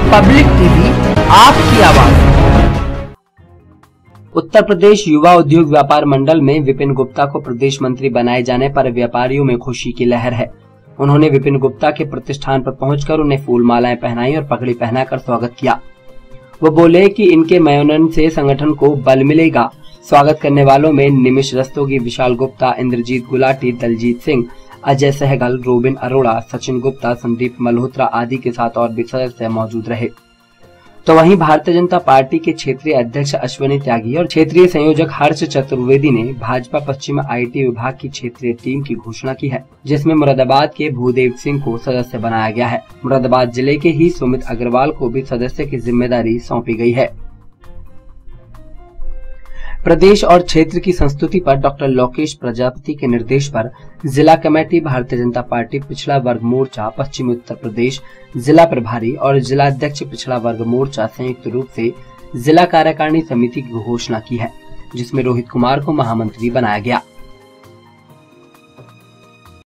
Public TV, आपकी आवाज। उत्तर प्रदेश युवा उद्योग व्यापार मंडल में विपिन गुप्ता को प्रदेश मंत्री बनाए जाने पर व्यापारियों में खुशी की लहर है। उन्होंने विपिन गुप्ता के प्रतिष्ठान पर पहुंचकर उन्हें फूल मालाएं पहनाई और पगड़ी पहनाकर स्वागत किया। वो बोले कि इनके मनोनयन से संगठन को बल मिलेगा। स्वागत करने वालों में निमिष रस्तोगी, विशाल गुप्ता, इंद्रजीत गुलाटी, दलजीत सिंह, अजय सहगल, रोबिन अरोड़ा, सचिन गुप्ता, संदीप मल्होत्रा आदि के साथ और भी सदस्य मौजूद रहे। तो वहीं भारतीय जनता पार्टी के क्षेत्रीय अध्यक्ष अश्विनी त्यागी और क्षेत्रीय संयोजक हर्ष चतुर्वेदी ने भाजपा पश्चिम आईटी विभाग की क्षेत्रीय टीम की घोषणा की है, जिसमें मुरादाबाद के भूदेव सिंह को सदस्य बनाया गया है। मुरादाबाद जिले के ही सुमित अग्रवाल को भी सदस्य की जिम्मेदारी सौंपी गई है। प्रदेश और क्षेत्र की संस्तुति पर डॉक्टर लोकेश प्रजापति के निर्देश पर जिला कमेटी, भारतीय जनता पार्टी पिछड़ा वर्ग मोर्चा पश्चिमी उत्तर प्रदेश, जिला प्रभारी और जिला अध्यक्ष पिछड़ा वर्ग मोर्चा संयुक्त रूप से जिला कार्यकारिणी समिति की घोषणा की है, जिसमें रोहित कुमार को महामंत्री बनाया गया।